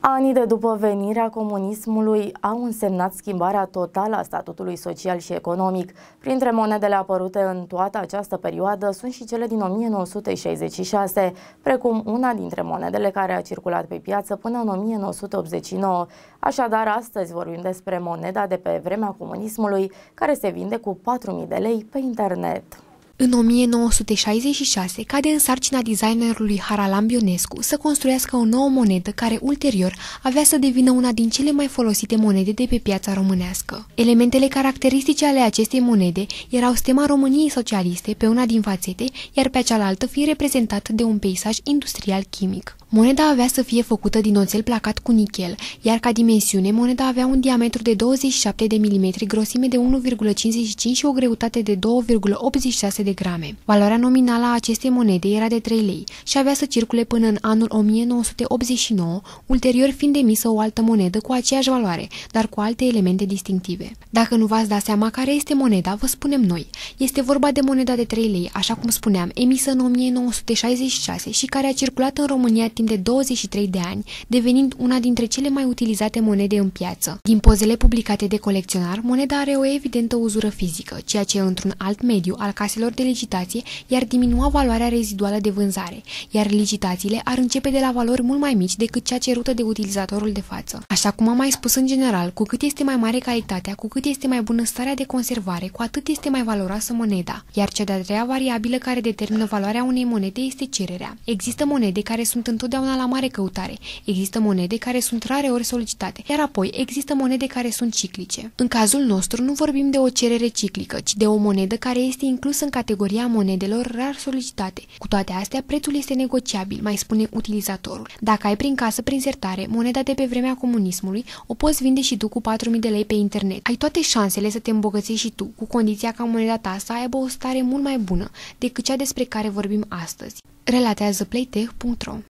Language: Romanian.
Anii de după venirea comunismului au însemnat schimbarea totală a statutului social și economic. Printre monedele apărute în toată această perioadă sunt și cele din 1966, precum una dintre monedele care a circulat pe piață până în 1989. Așadar, astăzi vorbim despre moneda de pe vremea comunismului, care se vinde cu 4.000 de lei pe internet. În 1966 cade în sarcina designerului Haralam Ionescu să construiască o nouă monedă care ulterior avea să devină una din cele mai folosite monede de pe piața românească. Elementele caracteristice ale acestei monede erau stema României socialiste pe una din fațete, iar pe cealaltă fiind reprezentată de un peisaj industrial chimic. Moneda avea să fie făcută din oțel placat cu nichel, iar ca dimensiune, moneda avea un diametru de 27 de mm, grosime de 1,55 și o greutate de 2,86 de grame. Valoarea nominală a acestei monede era de 3 lei și avea să circule până în anul 1989, ulterior fiind emisă o altă monedă cu aceeași valoare, dar cu alte elemente distinctive. Dacă nu v-ați dat seama care este moneda, vă spunem noi. Este vorba de moneda de 3 lei, așa cum spuneam, emisă în 1966 și care a circulat în România timp de 23 de ani, devenind una dintre cele mai utilizate monede în piață. Din pozele publicate de colecționar, moneda are o evidentă uzură fizică, ceea ce într-un alt mediu al caselor de licitație i-ar diminua valoarea reziduală de vânzare, iar licitațiile ar începe de la valori mult mai mici decât cea cerută de utilizatorul de față. Așa cum am mai spus în general, cu cât este mai mare calitatea, cu cât este mai bună starea de conservare, cu atât este mai valoroasă moneda. Iar cea de-a treia variabilă care determină valoarea unei monede este cererea. Există monede care sunt întotdeauna la mare căutare, există monede care sunt rare ori solicitate, iar apoi există monede care sunt ciclice. În cazul nostru nu vorbim de o cerere ciclică, ci de o monedă care este inclusă în categoria monedelor rar solicitate. Cu toate astea, prețul este negociabil, mai spune utilizatorul. Dacă ai prin casă, prin sertare, moneda de pe vremea comunismului, o poți vinde și tu cu 4.000 de lei pe internet. Ai toate șansele să te îmbogățești și tu, cu condiția ca moneda ta să aibă o stare mult mai bună decât cea despre care vorbim astăzi. Relatează playtech.ro.